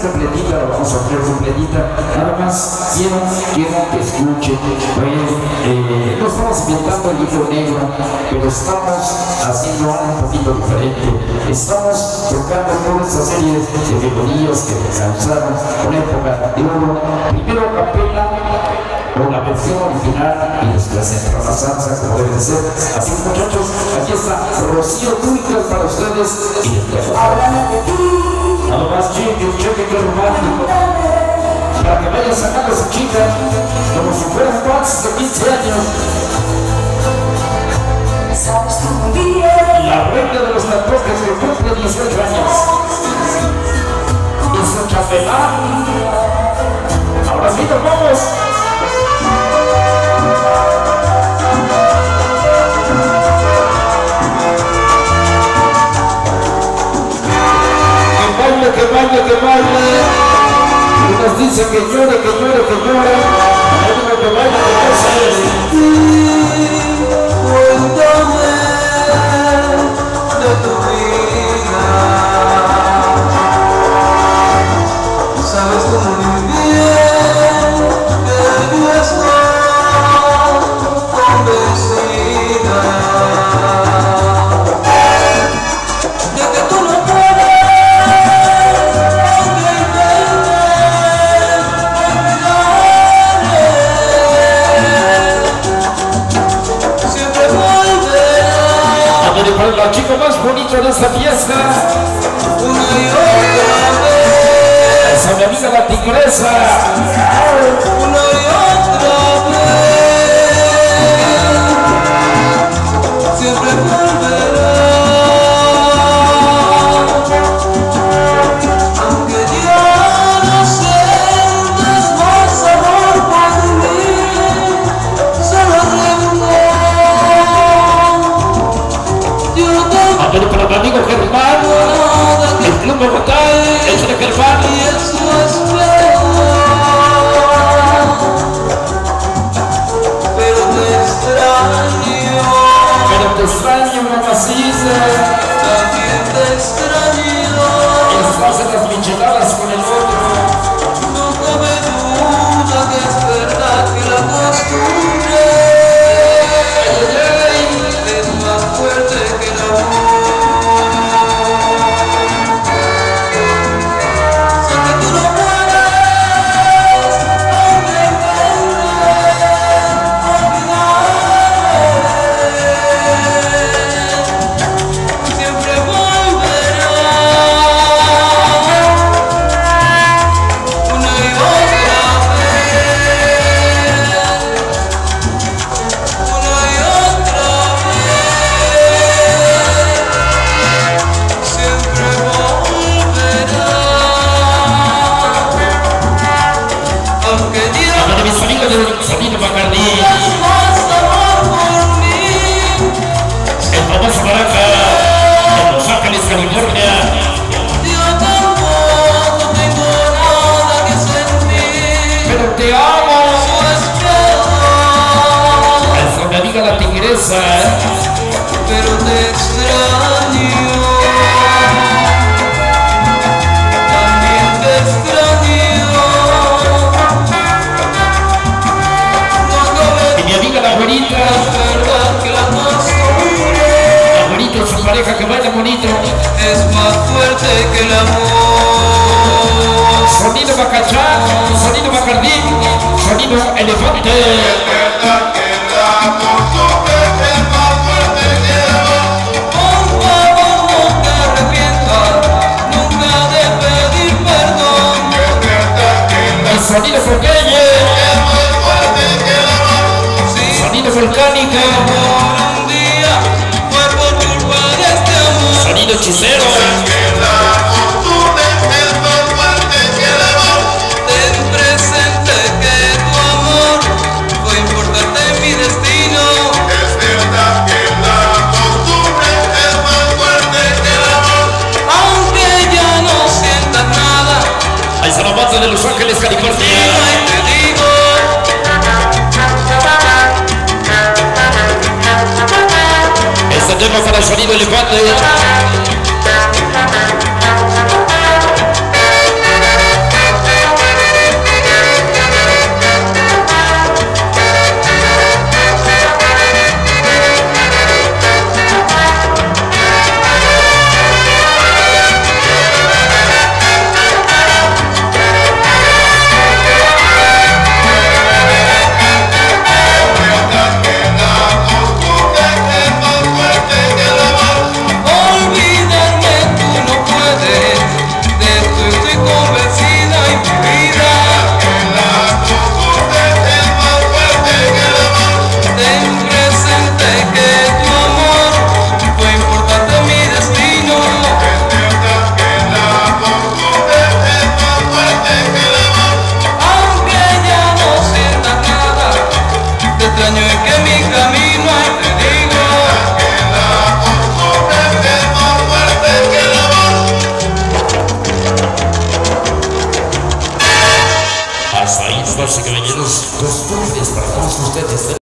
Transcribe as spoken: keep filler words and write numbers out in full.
completita, la vamos a hacer completita. Nada más quiero, quiero que escuchen. Pues, eh, no estamos inventando el libro negro, pero estamos haciendo algo un poquito diferente. Estamos tocando toda esa serie de melodías que alcanzaron una época de oro. Primero a capela, con la versión original y después entra la salsa como debe ser. Así que, muchachos, aquí está Rocío Dúrcal para ustedes y después nada más cheque, cheque que romántico para que vayan sacando a su chica como si fueran fans de quince años. La reina de los tatuajes que cumple dieciocho años y su chapelán. Ahora sí nos vamos. Que baile, que baile, y nos dice que llore, que llore, que llore, hay uno que baile, que no se Cuéntame de tu vida, sabes cómo muy bien que yo estoy convencida de que tú no puedes. Para la chica más bonita de esta fiesta, Una y otra vez, esa mi amiga la tigresa. una y otra vez, siempre volverá, aunque ya no sientas más amor por mí, solo recuerdo. Pero para mi amigo Germán, el Club Bogotá, el de Germán. Y eso es feo, pero te extraño, Pero te extraño, mamacita. también te extraño. Estás en las micheladas con el otro. No cabe duda que es verdad que la costumbre es más fuerte que el amor. Sonido Bacardí, el famoso Maraca en Los Ángeles, California. Yo tampoco tengo nada que sentir, Pero te amo. eso es todo. Esa mi amiga la tigresa. Pero te extraño, también te extraño. Y mi amiga la güerita, Es verdad que la costumbre la güerita y su pareja que baila bonito. es más fuerte que el amor. Sonido Bacachá, sonido Bacardí, sonido Elefante. Por favor, no te arrepientas nunca de pedir perdón. El sonido Popeye, Sí, sonido Volcánica, por un día fue por culpa de este amor. sonido Hechicero. Ten presente que tu amor fue importante en mi destino. Aunque ya no sientas nada, Ahí está la banda de Los Ángeles, California. ahí te digo. Este tema para el sonido Elefante. Hasta ahí, damas y caballeros, costumbres para todos ustedes.